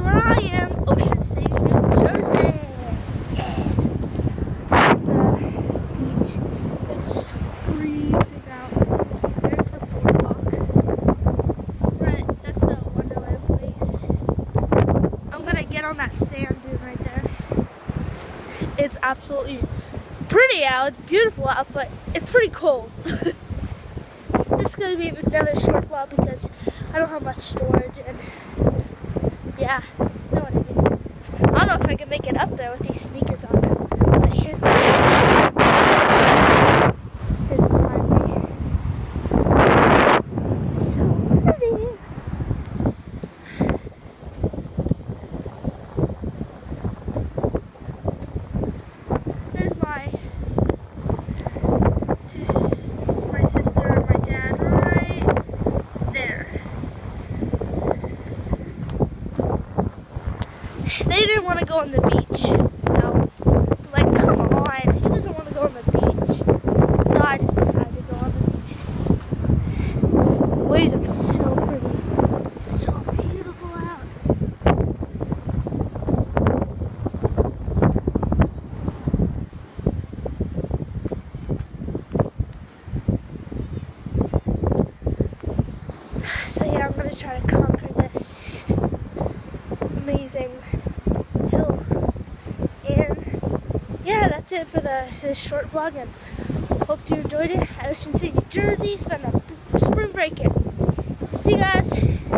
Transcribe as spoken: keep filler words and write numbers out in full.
where I am, Ocean City, New Jersey. There's the beach. It's freezing out. There's the boardwalk. Right, that's the Wonderland place. I'm gonna get on that sand dune right there. It's absolutely pretty out. It's beautiful out, but it's pretty cold. This is gonna be another short vlog because I don't have much storage, and yeah, you know what I mean. I don't know if I can make it up there with these sneakers on. But here's the here's behind me. So pretty. There's my my sister and my dad right there. They didn't want to go on the beach, so I was like, come on, who doesn't want to go on the beach? So I just decided to go on the beach. The waves are so pretty. It's so beautiful out. So yeah, I'm going to try to conquer this amazing hill. And yeah, that's it for the this short vlog, and hope you enjoyed it. At Ocean City, New Jersey, spent a spring break here. See you guys.